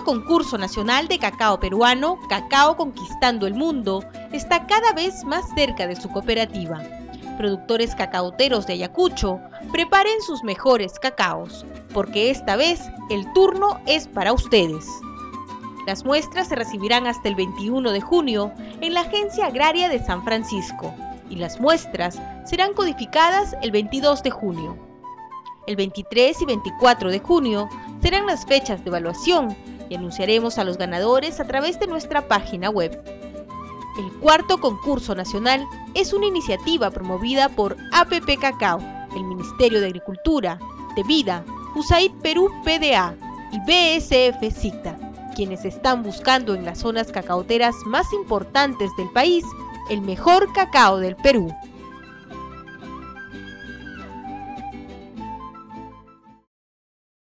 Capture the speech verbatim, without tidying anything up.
cuarto concurso nacional de cacao peruano, Cacao Conquistando el Mundo, está cada vez más cerca de su cooperativa. Productores cacaoteros de Ayacucho, preparen sus mejores cacaos, porque esta vez el turno es para ustedes. Las muestras se recibirán hasta el veintiuno de junio en la Agencia Agraria de San Francisco y las muestras serán codificadas el veintidós de junio. El veintitrés y veinticuatro de junio serán las fechas de evaluación y anunciaremos a los ganadores a través de nuestra página web. El cuarto concurso nacional es una iniciativa promovida por A P P Cacao, el Ministerio de Agricultura, de Vida, U S A I D Perú P D A y B S F SICTA, quienes están buscando en las zonas cacaoteras más importantes del país el mejor cacao del Perú.